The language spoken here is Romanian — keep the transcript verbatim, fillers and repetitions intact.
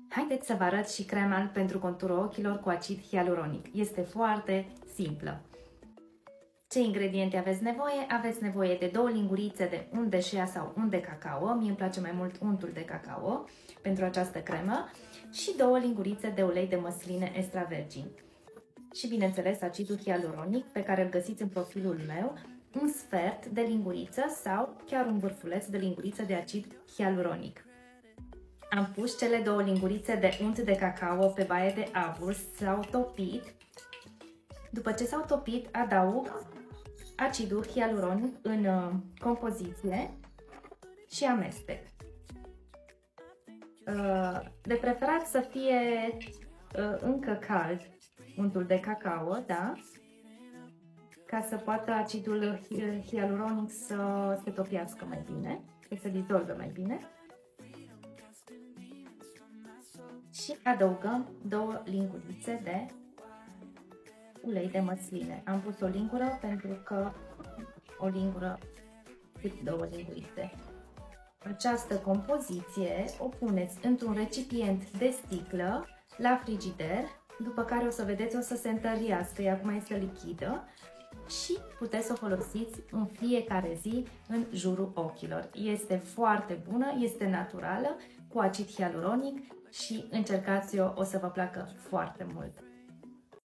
Haideți să vă arăt și crema pentru conturul ochilor cu acid hialuronic. Este foarte simplă. Ce ingrediente aveți nevoie? Aveți nevoie de două lingurițe de unt de shea sau unt de cacao. Mie îmi place mai mult untul de cacao pentru această cremă. Și două lingurițe de ulei de măsline extra virgin. Și bineînțeles acidul hialuronic pe care îl găsiți în profilul meu, un sfert de linguriță sau chiar un vârfuleț de linguriță de acid hialuronic. Am pus cele două lingurițe de unt de cacao pe baie de abur, s-au topit. După ce s-au topit, adaug acidul hialuronic în uh, compoziție și amestec. Uh, de preferat să fie uh, încă cald untul de cacao, da? Ca să poată acidul hialuronic să se topiască mai bine, să se dizolve mai bine. Și adăugăm două lingurițe de ulei de măsline. Am pus o lingură pentru că o lingură cât două lingurițe. Această compoziție o puneți într-un recipient de sticlă la frigider, după care o să vedeți o să se întăriască, ea acum este lichidă și puteți să o folosiți în fiecare zi în jurul ochilor. Este foarte bună, este naturală, cu acid hialuronic și încercați-o, o să vă placă foarte mult.